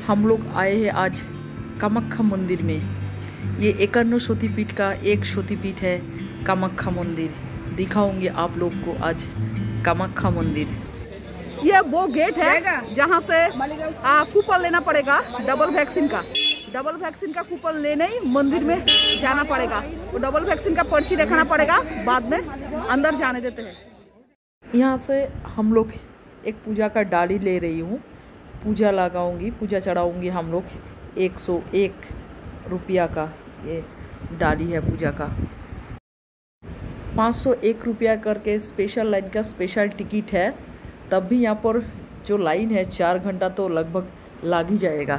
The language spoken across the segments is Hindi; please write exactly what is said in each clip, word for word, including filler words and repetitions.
हम लोग आए हैं आज कामाख्या मंदिर में। ये इक्यावन शक्तिपीठ का एक शक्तिपीठ है कामाख्या मंदिर। दिखाऊंगी आप लोग को आज कामाख्या मंदिर। ये वो गेट है जहाँ से कूपन लेना पड़ेगा डबल वैक्सीन का। डबल वैक्सीन का कूपन लेने ही मंदिर में जाना पड़ेगा। वो डबल वैक्सीन का पर्ची दिखाना पड़ेगा, बाद में अंदर जाने देते हैं। यहाँ से हम लोग एक पूजा का डाली ले रही हूँ। पूजा लगाऊंगी, पूजा चढ़ाऊंगी हम लोग। एक सौ एक रुपया का ये डाली है पूजा का। पाँच सौ एक रुपया करके स्पेशल लाइन का स्पेशल टिकट है। तब भी यहाँ पर जो लाइन है चार घंटा तो लगभग लग ही जाएगा।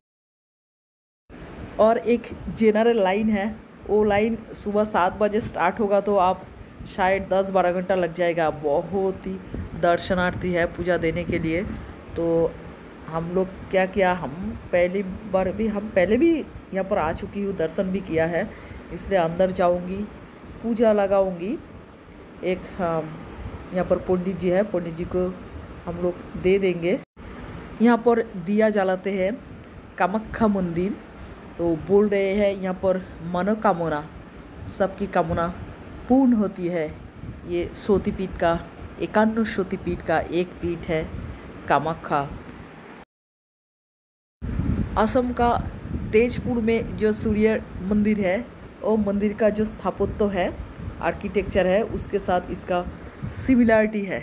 और एक जनरल लाइन है, वो लाइन सुबह सात बजे स्टार्ट होगा तो आप शायद दस बारह घंटा लग जाएगा। बहुत ही दर्शनार्थी है पूजा देने के लिए। तो हम लोग क्या किया, हम पहली बार भी हम पहले भी यहाँ पर आ चुकी हूँ, दर्शन भी किया है, इसलिए अंदर जाऊँगी, पूजा लगाऊँगी। एक यहाँ पर पंडित जी है, पंडित जी को हम लोग दे देंगे। यहाँ पर दिया जलाते हैं कामाख्या मंदिर। तो बोल रहे हैं यहाँ पर मनोकामना, सबकी कामना पूर्ण होती है। ये शक्तिपीठ का इक्यावन शक्तिपीठ का एक पीठ है कामाख्या। असम का तेजपुर में जो सूर्य मंदिर है, वो मंदिर का जो स्थापत्य है, आर्किटेक्चर है, उसके साथ इसका सिमिलरिटी है।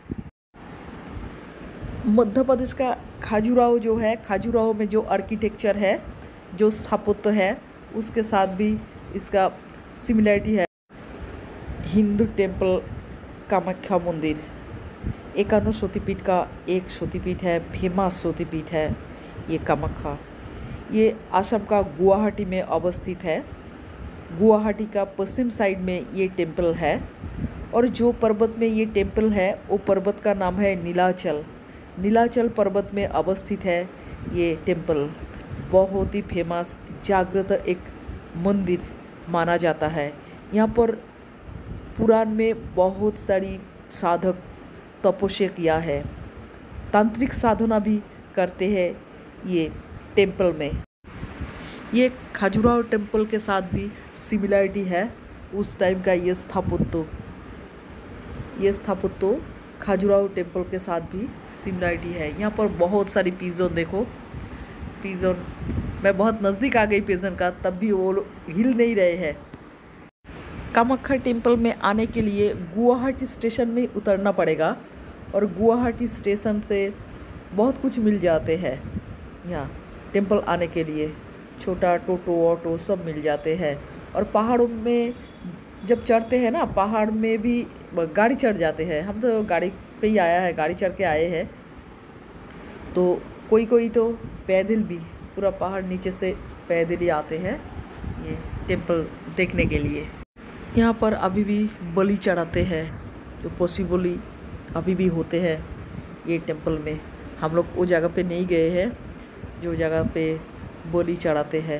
मध्य प्रदेश का खजुराहो जो है, खजुराहो में जो आर्किटेक्चर है, जो स्थापत्य है, उसके साथ भी इसका सिमिलरिटी है। हिंदू टेम्पल कामाख्या मंदिर इक्यावन शक्तिपीठ का एक शक्तिपीठ है, फेमस शक्तिपीठ है ये कामाख्या। ये असम का गुवाहाटी में अवस्थित है। गुवाहाटी का पश्चिम साइड में ये टेम्पल है। और जो पर्वत में ये टेम्पल है, वो पर्वत का नाम है नीलाचल। नीलाचल पर्वत में अवस्थित है ये टेम्पल। बहुत ही फेमस जागृत एक मंदिर माना जाता है। यहाँ पर पुराण में बहुत सारी साधक तपस्या किया है, तांत्रिक साधना भी करते हैं ये टेम्पल में। ये खजुराहो टेम्पल के साथ भी सिमिलरिटी है। उस टाइम का ये स्थापत्य ये स्थापत्य खजुराहो टेम्पल के साथ भी सिमिलरिटी है। यहाँ पर बहुत सारी पिजन देखो, पिजन। मैं बहुत नज़दीक आ गई पिजन का, तब भी वो हिल नहीं रहे हैं। कामाख्या टेम्पल में आने के लिए गुवाहाटी स्टेशन में उतरना पड़ेगा। और गुवाहाटी स्टेशन से बहुत कुछ मिल जाते हैं यहाँ टेम्पल आने के लिए। छोटा टोटो ऑटो सब मिल जाते हैं। और पहाड़ों में जब चढ़ते हैं ना, पहाड़ में भी गाड़ी चढ़ जाते हैं। हम तो गाड़ी पे ही आया है, गाड़ी चढ़ के आए हैं। तो कोई कोई तो पैदल भी, पूरा पहाड़ नीचे से पैदल ही आते हैं ये टेम्पल देखने के लिए। यहाँ पर अभी भी बलि चढ़ाते हैं, जो पॉसिबली अभी भी होते हैं ये टेम्पल में। हम लोग वो जगह पे नहीं गए हैं जो जगह पे बलि चढ़ाते हैं।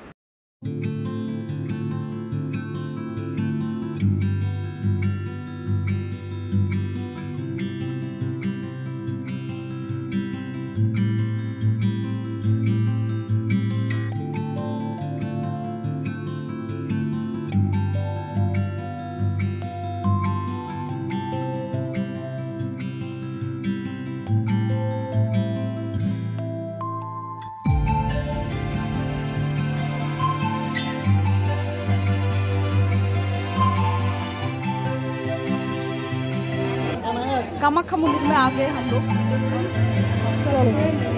कामाख्या मंदिर में आ गए हम लोग। चलो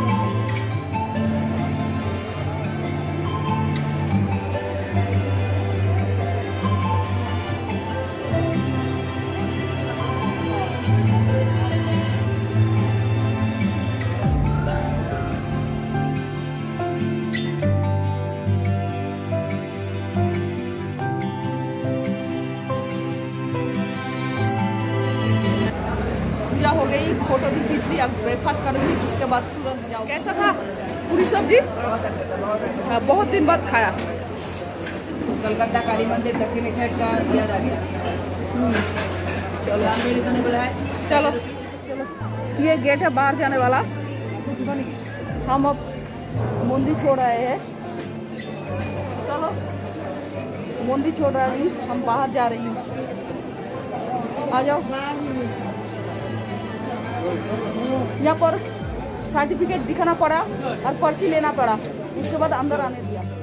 हो गई, फोटो भी खींच ली, ब्रेकफास्ट करूँगी, उसके बाद तुरंत जाओ। कैसा था पूरी सब्जी? बहुत दिन बाद खाया। कलकत्ता काली मंदिर दक्षिण घाट का याद आ गया। चलो चलो चलो, ये गेट है बाहर जाने वाला। हम अब मंदिर छोड़ रहे हैं। चलो मंदिर छोड़ रहे हैं, हम बाहर जा रही हूँ। आ जाओ। यहाँ पर सर्टिफिकेट दिखाना पड़ा और पर्ची लेना पड़ा, उसके बाद अंदर आने दिया।